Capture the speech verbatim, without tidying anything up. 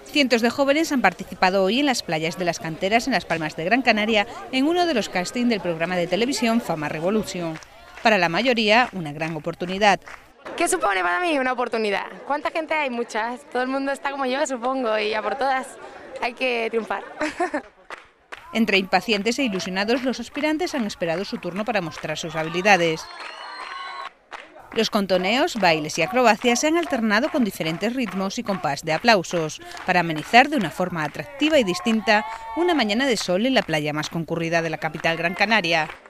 Cientos de jóvenes han participado hoy en las playas de las canteras en Las Palmas de Gran Canaria en uno de los castings del programa de televisión Fama Revolution. Para la mayoría, una gran oportunidad. ¿Qué supone para mí una oportunidad? ¿Cuánta gente hay? Muchas. Todo el mundo está como yo, supongo, y a por todas hay que triunfar. Entre impacientes e ilusionados, los aspirantes han esperado su turno para mostrar sus habilidades. Los contoneos, bailes y acrobacias se han alternado con diferentes ritmos y compás de aplausos para amenizar de una forma atractiva y distinta una mañana de sol en la playa más concurrida de la capital Gran Canaria.